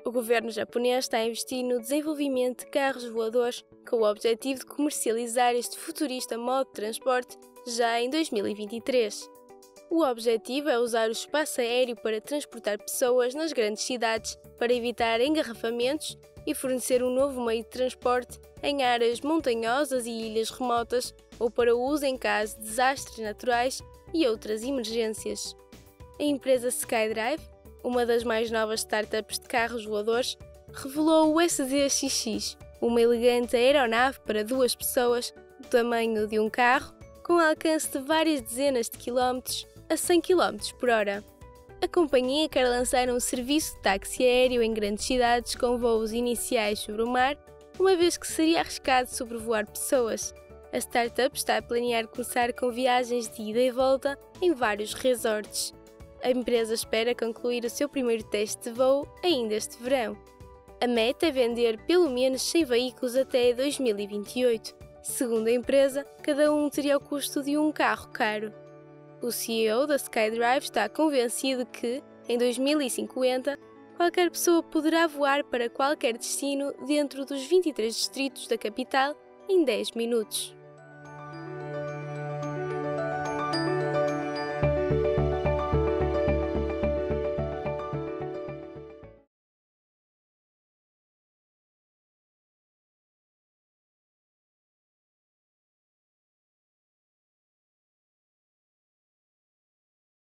O governo japonês está a investir no desenvolvimento de carros voadores com o objetivo de comercializar este futurista modo de transporte já em 2023. O objetivo é usar o espaço aéreo para transportar pessoas nas grandes cidades para evitar engarrafamentos e fornecer um novo meio de transporte em áreas montanhosas e ilhas remotas ou para uso em caso de desastres naturais e outras emergências. A empresa SkyDrive, uma das mais novas startups de carros voadores, revelou o SDXX, uma elegante aeronave para 2 pessoas do tamanho de um carro, com alcance de várias dezenas de quilómetros a 100 km por hora. A companhia quer lançar um serviço de táxi aéreo em grandes cidades com voos iniciais sobre o mar, uma vez que seria arriscado sobrevoar pessoas. A startup está a planear começar com viagens de ida e volta em vários resorts. A empresa espera concluir o seu primeiro teste de voo ainda este verão. A meta é vender pelo menos 100 veículos até 2028. Segundo a empresa, cada um teria o custo de um carro caro. O CEO da SkyDrive está convencido que, em 2050, qualquer pessoa poderá voar para qualquer destino dentro dos 23 distritos da capital em 10 minutos.